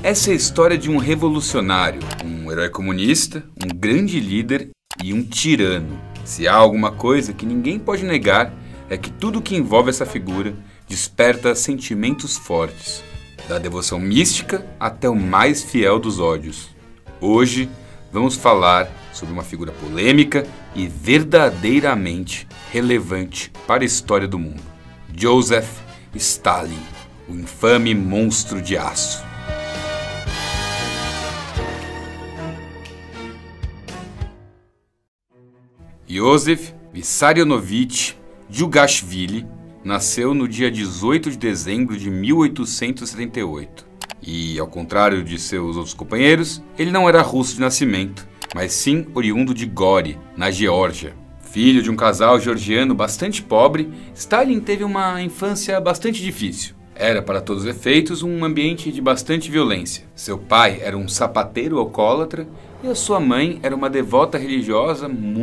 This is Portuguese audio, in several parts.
Essa é a história de um revolucionário, um herói comunista, um grande líder e um tirano. Se há alguma coisa que ninguém pode negar, é que tudo que envolve essa figura desperta sentimentos fortes, da devoção mística até o mais fiel dos ódios. Hoje vamos falar sobre uma figura polêmica e verdadeiramente relevante para a história do mundo: Joseph Stalin, o infame monstro de aço. Iosif Vissarionovich Djugashvili nasceu no dia 18 de dezembro de 1878. E, ao contrário de seus outros companheiros, ele não era russo de nascimento, mas sim oriundo de Gori, na Geórgia. Filho de um casal georgiano bastante pobre, Stalin teve uma infância bastante difícil. Era, para todos os efeitos, um ambiente de bastante violência. Seu pai era um sapateiro alcoólatra e a sua mãe era uma devota religiosa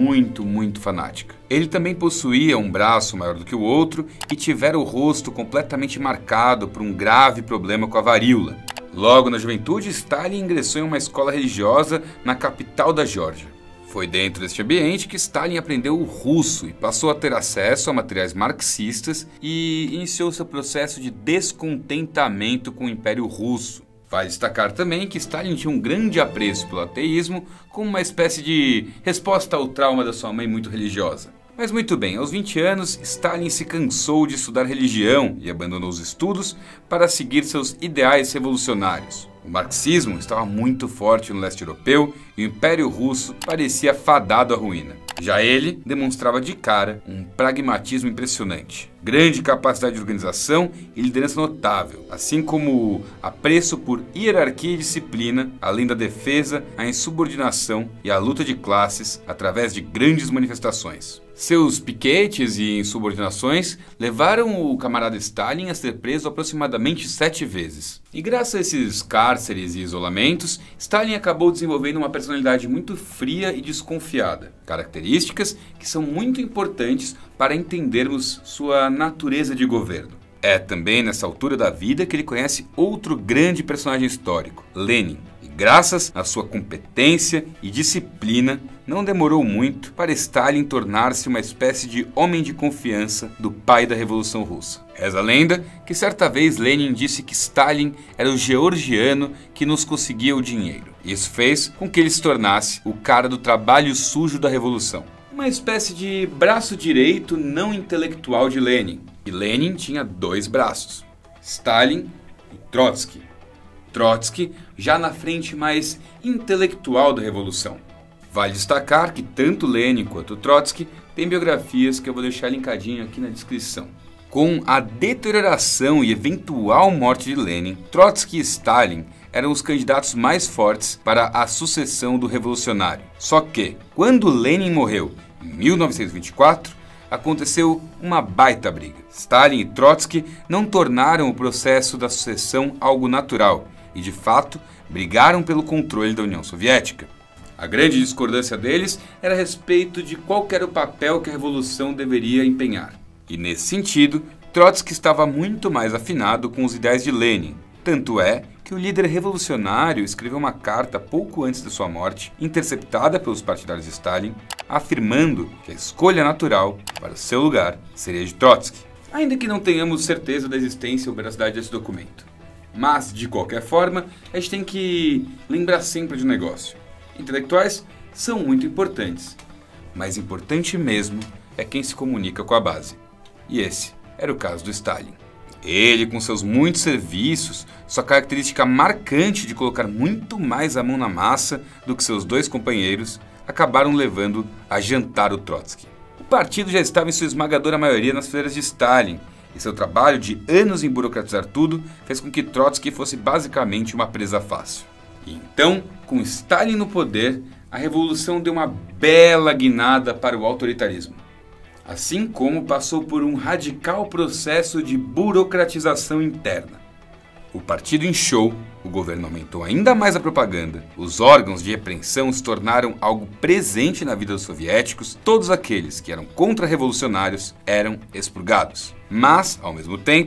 muito fanática. Ele também possuía um braço maior do que o outro e tivera o rosto completamente marcado por um grave problema com a varíola. Logo na juventude, Stalin ingressou em uma escola religiosa na capital da Geórgia. Foi dentro deste ambiente que Stalin aprendeu o russo e passou a ter acesso a materiais marxistas e iniciou seu processo de descontentamento com o Império Russo. Vale destacar também que Stalin tinha um grande apreço pelo ateísmo como uma espécie de resposta ao trauma da sua mãe muito religiosa. Mas muito bem, aos 20 anos, Stalin se cansou de estudar religião e abandonou os estudos para seguir seus ideais revolucionários. O marxismo estava muito forte no leste europeu e o Império Russo parecia fadado à ruína. Já ele demonstrava de cara um pragmatismo impressionante, grande capacidade de organização e liderança notável, assim como apreço por hierarquia e disciplina, além da defesa, a insubordinação e a luta de classes através de grandes manifestações. Seus piquetes e insubordinações levaram o camarada Stalin a ser preso aproximadamente 7 vezes. E graças a esses cárceres e isolamentos, Stalin acabou desenvolvendo uma personalidade muito fria e desconfiada, características que são muito importantes para entendermos sua natureza de governo. É também nessa altura da vida que ele conhece outro grande personagem histórico, Lenin. E graças à sua competência e disciplina, não demorou muito para Stalin tornar-se uma espécie de homem de confiança do pai da Revolução Russa. Reza a lenda que certa vez Lenin disse que Stalin era o georgiano que nos conseguia o dinheiro. Isso fez com que ele se tornasse o cara do trabalho sujo da Revolução. Uma espécie de braço direito não intelectual de Lenin. E Lenin tinha 2 braços, Stalin e Trotsky. Trotsky já na frente mais intelectual da Revolução. Vale destacar que tanto Lenin quanto Trotsky têm biografias que eu vou deixar linkadinho aqui na descrição. Com a deterioração e eventual morte de Lenin, Trotsky e Stalin eram os candidatos mais fortes para a sucessão do revolucionário. Só que, quando Lenin morreu em 1924, aconteceu uma baita briga. Stalin e Trotsky não tornaram o processo da sucessão algo natural e, de fato, brigaram pelo controle da União Soviética. A grande discordância deles era a respeito de qual era o papel que a revolução deveria empenhar. E, nesse sentido, Trotsky estava muito mais afinado com os ideais de Lenin. Tanto é que o líder revolucionário escreveu uma carta pouco antes de sua morte, interceptada pelos partidários de Stalin, afirmando que a escolha natural para o seu lugar seria de Trotsky. Ainda que não tenhamos certeza da existência ou veracidade desse documento. Mas, de qualquer forma, a gente tem que lembrar sempre de um negócio. Intelectuais são muito importantes, mas importante mesmo é quem se comunica com a base. E esse era o caso do Stalin. Ele, com seus muitos serviços, sua característica marcante de colocar muito mais a mão na massa do que seus 2 companheiros, acabaram levando a jantar o Trotsky. O partido já estava em sua esmagadora maioria nas fileiras de Stalin, e seu trabalho de anos em burocratizar tudo fez com que Trotsky fosse basicamente uma presa fácil. E então, com Stalin no poder, a revolução deu uma bela guinada para o autoritarismo. Assim como passou por um radical processo de burocratização interna. O partido inchou, o governo aumentou ainda mais a propaganda, os órgãos de repressão se tornaram algo presente na vida dos soviéticos, todos aqueles que eram contra-revolucionários eram expurgados. Mas, ao mesmo tempo,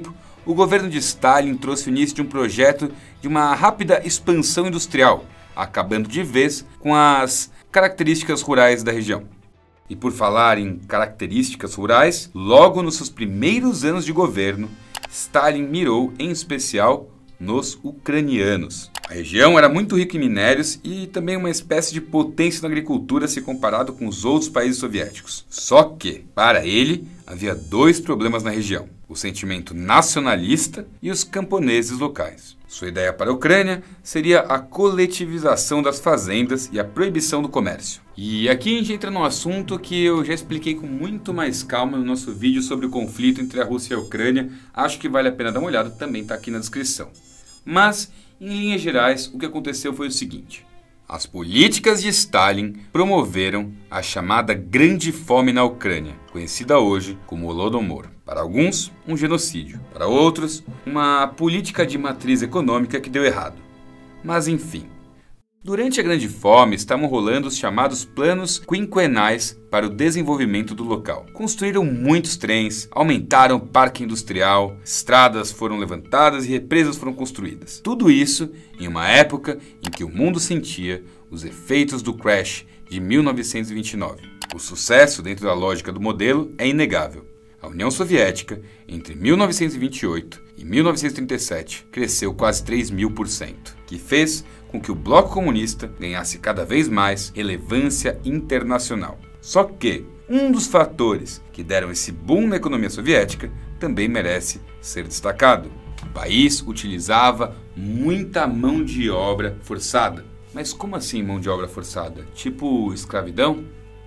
o governo de Stalin trouxe o início de um projeto de uma rápida expansão industrial, acabando de vez com as características rurais da região. E por falar em características rurais, logo nos seus primeiros anos de governo, Stalin mirou em especial nos ucranianos. A região era muito rica em minérios e também uma espécie de potência na agricultura se comparado com os outros países soviéticos. Só que, para ele, havia dois problemas na região: o sentimento nacionalista e os camponeses locais. Sua ideia para a Ucrânia seria a coletivização das fazendas e a proibição do comércio. E aqui a gente entra num assunto que eu já expliquei com muito mais calma no nosso vídeo sobre o conflito entre a Rússia e a Ucrânia. Acho que vale a pena dar uma olhada, também está aqui na descrição. Mas, em linhas gerais, o que aconteceu foi o seguinte: as políticas de Stalin promoveram a chamada Grande Fome na Ucrânia, conhecida hoje como Holodomor. Para alguns, um genocídio. Para outros, uma política de matriz econômica que deu errado. Mas enfim, durante a Grande Fome estavam rolando os chamados planos quinquenais para o desenvolvimento do local. Construíram muitos trens, aumentaram o parque industrial, estradas foram levantadas e represas foram construídas. Tudo isso em uma época em que o mundo sentia os efeitos do crash de 1929. O sucesso dentro da lógica do modelo é inegável. A União Soviética, entre 1928 e 1937, cresceu quase 3.000%, que fez com que o bloco comunista ganhasse cada vez mais relevância internacional. Só que um dos fatores que deram esse boom na economia soviética também merece ser destacado. O país utilizava muita mão de obra forçada. Mas como assim mão de obra forçada? Tipo escravidão?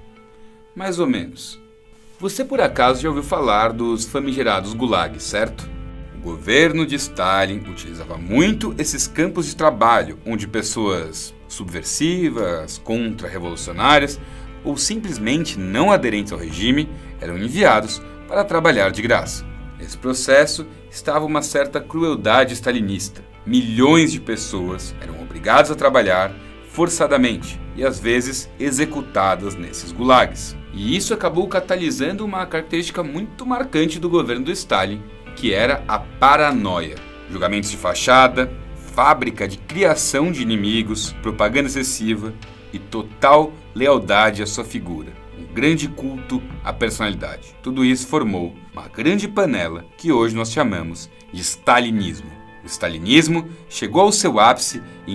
Mais ou menos. Você por acaso já ouviu falar dos famigerados gulags, certo? O governo de Stalin utilizava muito esses campos de trabalho, onde pessoas subversivas, contra-revolucionárias ou simplesmente não aderentes ao regime eram enviados para trabalhar de graça. Nesse processo estava uma certa crueldade stalinista. Milhões de pessoas eram obrigadas a trabalhar forçadamente e às vezes executadas nesses gulags. E isso acabou catalisando uma característica muito marcante do governo do Stalin, que era a paranoia. Julgamentos de fachada, fábrica de criação de inimigos, propaganda excessiva e total lealdade à sua figura. Um grande culto à personalidade. Tudo isso formou uma grande panela que hoje nós chamamos de stalinismo. O stalinismo chegou ao seu ápice em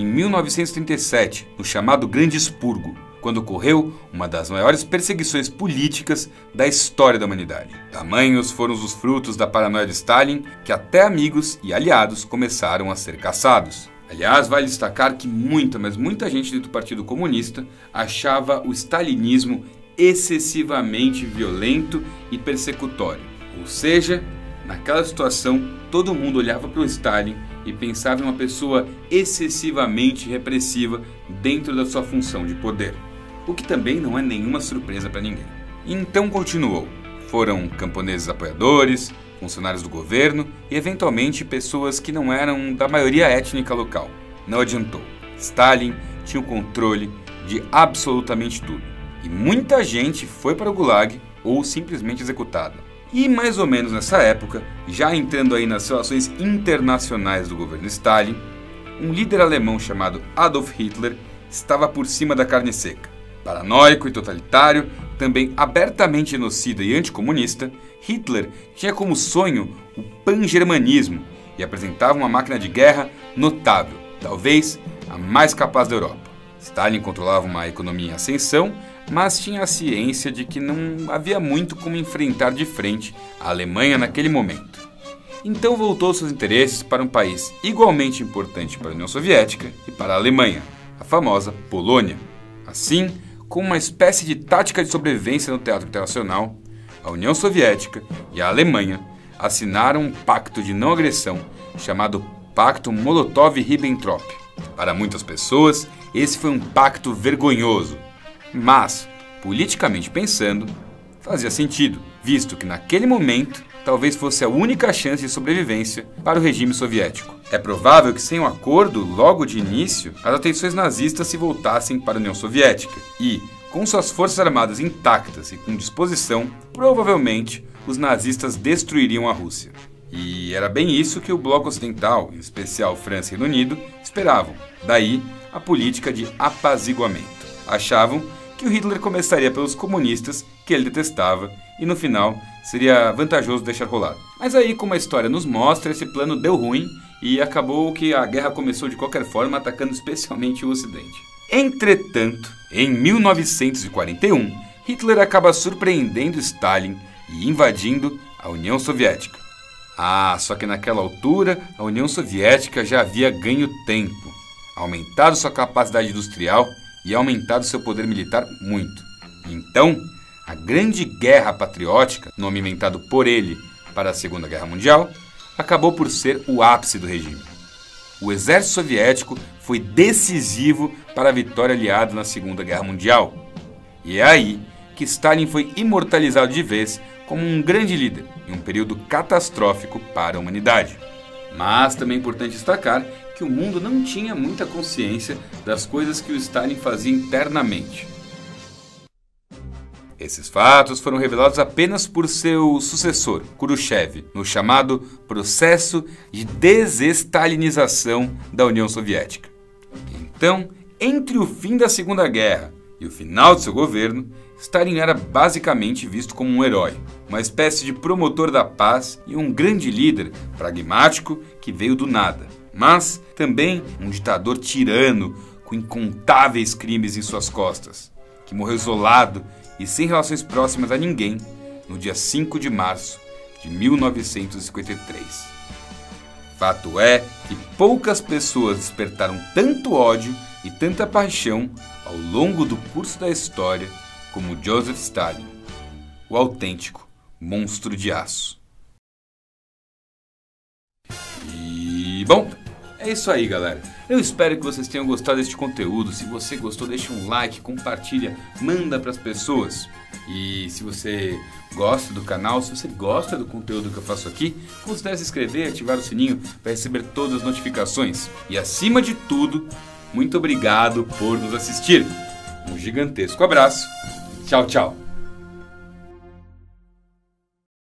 1937, no chamado Grande Expurgo, quando ocorreu uma das maiores perseguições políticas da história da humanidade. Tamanhos foram os frutos da paranoia de Stalin que até amigos e aliados começaram a ser caçados. Aliás, vale destacar que muita gente dentro do Partido Comunista achava o stalinismo excessivamente violento e persecutório. Ou seja, naquela situação, todo mundo olhava para o Stalin e pensava em uma pessoa excessivamente repressiva dentro da sua função de poder. O que também não é nenhuma surpresa para ninguém. Então continuou. Foram camponeses apoiadores, funcionários do governo e eventualmente pessoas que não eram da maioria étnica local. Não adiantou. Stalin tinha o controle de absolutamente tudo. E muita gente foi para o Gulag ou simplesmente executada. E mais ou menos nessa época, já entrando aí nas relações internacionais do governo Stalin, um líder alemão chamado Adolf Hitler estava por cima da carne seca. Paranoico e totalitário, também abertamente genocida e anticomunista, Hitler tinha como sonho o pan-germanismo e apresentava uma máquina de guerra notável, talvez a mais capaz da Europa. Stalin controlava uma economia em ascensão, mas tinha a ciência de que não havia muito como enfrentar de frente a Alemanha naquele momento. Então voltou seus interesses para um país igualmente importante para a União Soviética e para a Alemanha, a famosa Polônia. Assim, com uma espécie de tática de sobrevivência no teatro internacional, a União Soviética e a Alemanha assinaram um pacto de não agressão chamado Pacto Molotov-Ribbentrop. Para muitas pessoas, esse foi um pacto vergonhoso, mas, politicamente pensando, fazia sentido, visto que naquele momento talvez fosse a única chance de sobrevivência para o regime soviético. É provável que sem um acordo, logo de início, as atenções nazistas se voltassem para a União Soviética e, com suas forças armadas intactas e com disposição, provavelmente os nazistas destruiriam a Rússia. E era bem isso que o bloco ocidental, em especial França e Reino Unido, esperavam. Daí a política de apaziguamento. Achavam que o Hitler começaria pelos comunistas, que ele detestava, e no final seria vantajoso deixar rolar. Mas aí, como a história nos mostra, esse plano deu ruim e acabou que a guerra começou de qualquer forma, atacando especialmente o Ocidente. Entretanto, em 1941, Hitler acaba surpreendendo Stalin e invadindo a União Soviética. Só que naquela altura, a União Soviética já havia ganho tempo, aumentado sua capacidade industrial e aumentado seu poder militar muito. Então, a Grande Guerra Patriótica, nome inventado por ele para a Segunda Guerra Mundial, acabou por ser o ápice do regime. O exército soviético foi decisivo para a vitória aliada na Segunda Guerra Mundial. E é aí que Stalin foi imortalizado de vez como um grande líder em um período catastrófico para a humanidade. Mas também é importante destacar que o mundo não tinha muita consciência das coisas que o Stalin fazia internamente. Esses fatos foram revelados apenas por seu sucessor, Khrushchev, no chamado Processo de Desestalinização da União Soviética. Então, entre o fim da Segunda Guerra e o final de seu governo, Stalin era basicamente visto como um herói, uma espécie de promotor da paz e um grande líder pragmático que veio do nada, mas também um ditador tirano com incontáveis crimes em suas costas, que morreu isolado e sem relações próximas a ninguém no dia 5 de março de 1953. Fato é que poucas pessoas despertaram tanto ódio e tanta paixão ao longo do curso da história como Joseph Stalin, o autêntico monstro de aço. E, bom, é isso aí, galera. Eu espero que vocês tenham gostado deste conteúdo. Se você gostou, deixa um like, compartilha, manda para as pessoas. E se você gosta do canal, se você gosta do conteúdo que eu faço aqui, considere se inscrever e ativar o sininho para receber todas as notificações. E acima de tudo, muito obrigado por nos assistir. Um gigantesco abraço. Tchau, tchau.